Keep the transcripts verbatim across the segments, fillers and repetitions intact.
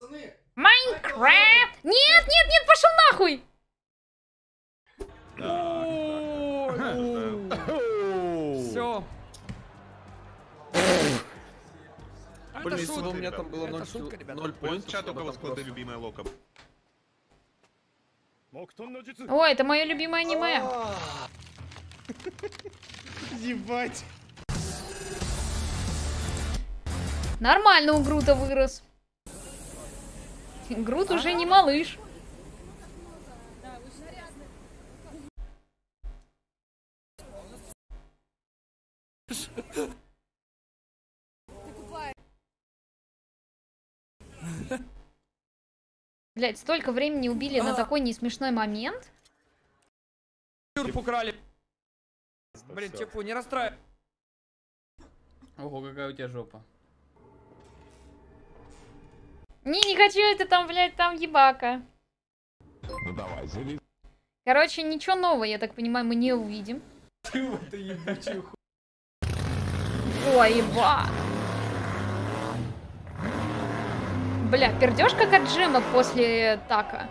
Майнкрафт! Нет, нет, нет, пошел нахуй! Все. Блин, если бы у меня там было ноль Плюс чат, у кого сколько любимая лока. О, это мое любимое аниме. Ебать. Нормально у Грута вырос. Грут уже не малыш. Блять, столько времени убили на такой несмешной момент. Юрку украли. Блин, Чепу, не расстраивай. Ого, какая у тебя жопа. Не, не хочу это там, блядь, там ебака. Ну давай, залез. Короче, ничего нового, я так понимаю, мы не увидим. Ты в это ебучую ху... Ой, еба. Бля, пердёж как от Джима после така.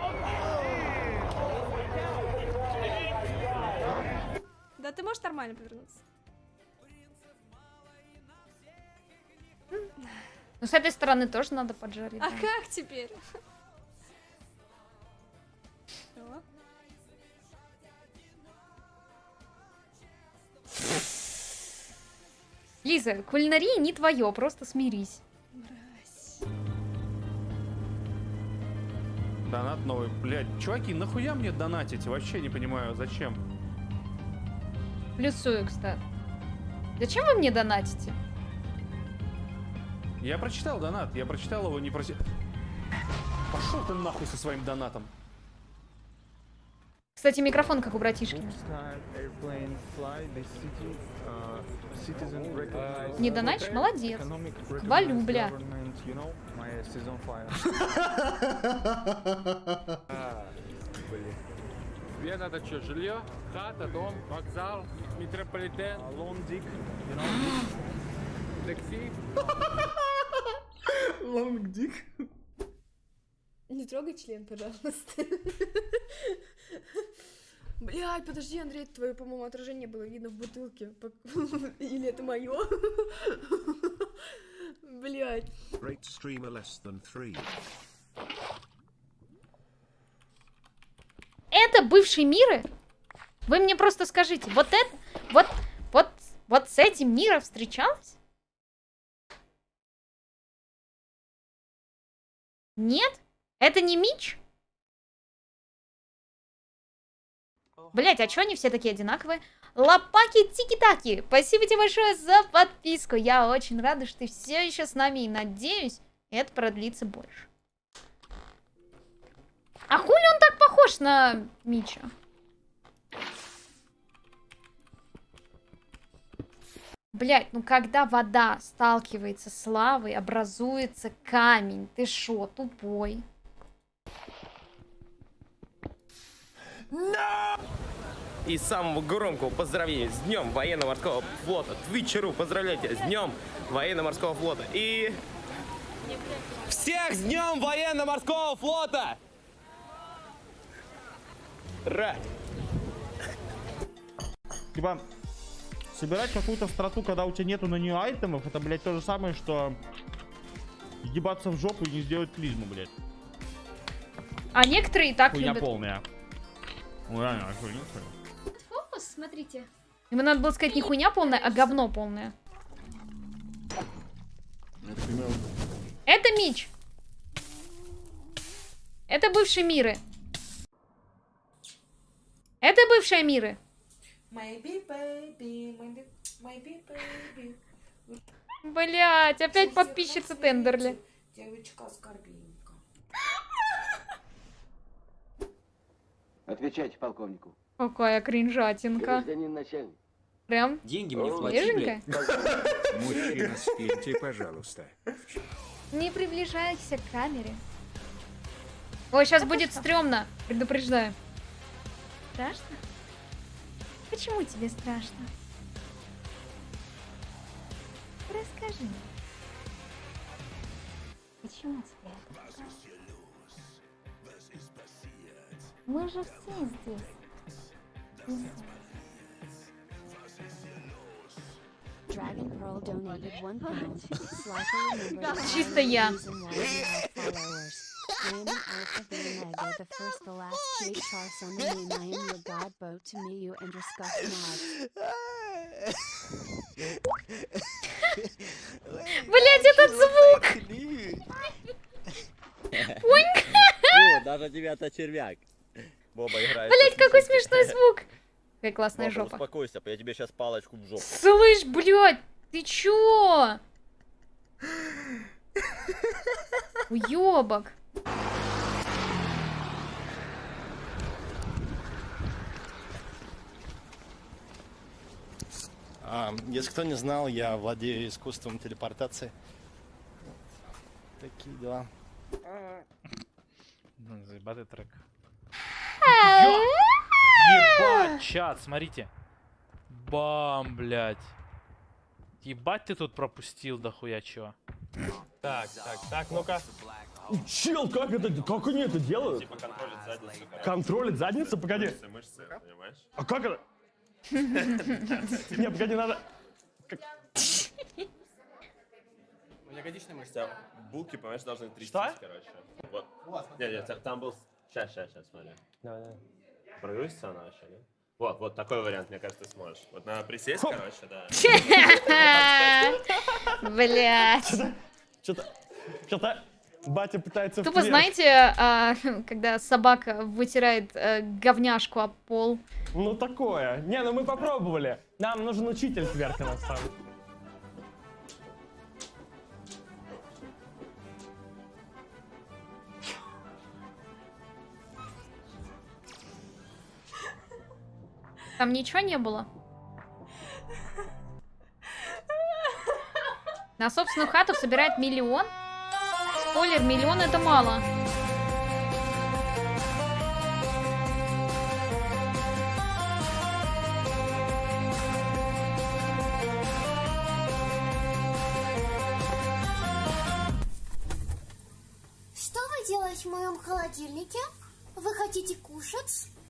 Да ты можешь нормально повернуться? Ну, с этой стороны тоже надо поджарить. А да. как теперь? О. Лиза, кулинария не твое, просто смирись. Мразь. Донат новый. Блядь, чуваки, нахуя мне донатить? Вообще не понимаю, зачем? Плюсую, кстати. Зачем вы мне донатите? Я прочитал донат, я прочитал его, не просил. Пошел ты нахуй со своим донатом. Кстати, микрофон как у братишки. Не донатишь? Молодец. Хвалю, бля. Тебе надо что, жилье, хата, дом, вокзал, метрополитен, лондик, такси. Лонгдик. Не трогай член, пожалуйста. Блядь, подожди, Андрей, твое, по-моему, отражение было видно в бутылке. Или это мое? Блядь. Это бывший Миры? Вы мне просто скажите, вот это, вот, вот, вот с этим Мира встречалась? Нет? Это не Мич? Блять, а чё они все такие одинаковые? Лопаки тики-таки! Спасибо тебе большое за подписку. Я очень рада, что ты все еще с нами и надеюсь, это продлится больше. А хули он так похож на Мича? Блять, ну когда вода сталкивается с лавой, образуется камень. Ты шо, тупой? No! И самого громкого поздравления с Днем Военно-Морского Флота. Твичеру поздравляйте с Днем Военно-Морского Флота. И... Всех с Днем Военно-Морского Флота! Ра! Типа, собирать какую-то страту, когда у тебя нету на нее айтемов, это, блядь, то же самое, что ебаться в жопу и не сделать клизму, блядь. А некоторые и так Хуйня любят. полная. Ну, реально, хуйня. Фокус, смотрите. Ему надо было сказать не хуйня полная, а говно полное. Это Мич. Это бывший Миры. Это бывшая Миры. Блять, опять подписчица Тендерли. Девочка Скорбинка. Отвечайте полковнику. Какая кринжатинка. Гражданин начальник. Прям деньги мне плати, свеженькая. Мужчина, спите, пожалуйста. Не приближайся к камере. Ой, сейчас будет стрёмно. Предупреждаю. Страшно? Почему тебе страшно? Расскажи. Почему тебе это? Мы же все здесь. Dragon Pearl donated one pound. Slifer remembers Чисто я. the reason why we have followers. I am an alpha the omega, the first, the last, T H R sun and moon. I am your god, boat to me, you and your scuff mods. Блять, этот звук! Пунька! Даже девятый червяк. Боба играет. Блять, какой смешной звук! Какая классная Боба, жопа. успокойся, я тебе сейчас палочку в жопу. Слышь, блядь, ты чё? Уёбок. А, если кто не знал, я владею искусством телепортации. Такие дела. Ну, заебатый трек. Ебать, чат, смотрите. Бам, блядь. Ебать, ты тут пропустил дохуя чего. Так, так, так, ну-ка. Чел, как это, как они это делают? Типа контролит задницу. Контролит задницу? Погоди. Мышцы, мышцы, понимаешь? А как это? Не, погоди, надо... У меня ягодичная мышца. Булки, понимаешь, должны трястись, Что? короче. Вот. Нет, нет, там был... Сейчас, сейчас, сейчас, смотри. Давай, давай. Прогрузится она еще, да? Вот, вот такой вариант, мне кажется, ты сможешь. Вот надо присесть, короче, да. Блять. Что-то... Что-то... Батя пытается... Тупо, знаете, а, когда собака вытирает а, говняшку об пол. Ну такое. Не, ну мы попробовали. Нам нужен учитель кверка на самом деле. Там ничего не было? На собственную хату собирает миллион? Спойлер, миллион это мало. Что вы делаете в моем холодильнике? Вы хотите кушать?